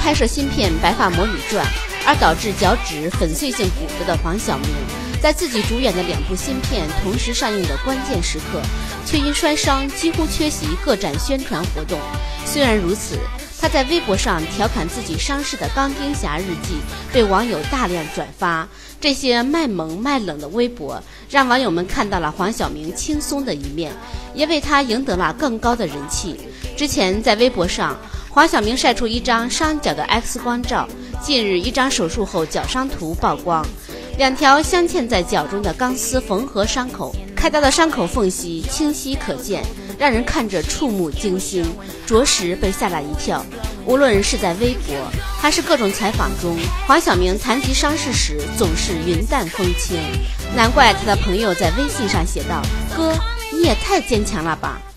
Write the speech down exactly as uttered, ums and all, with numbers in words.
拍摄新片《白发魔女传》而导致脚趾粉碎性骨折的黄晓明，在自己主演的两部新片同时上映的关键时刻，却因摔伤几乎缺席各展宣传活动。虽然如此，他在微博上调侃自己伤势的钢钉侠日记被网友大量转发，这些卖萌卖冷的微博让网友们看到了黄晓明轻松的一面，也为他赢得了更高的人气。之前在微博上，黄晓明晒出一张伤脚的 X 光照，近日一张手术后脚伤图曝光，两条镶嵌在脚中的钢丝缝合伤口，开刀的伤口缝隙清晰可见，让人看着触目惊心，着实被吓了一跳。无论是在微博还是各种采访中，黄晓明谈及伤势时总是云淡风轻，难怪他的朋友在微信上写道：哥，你也太坚强了吧。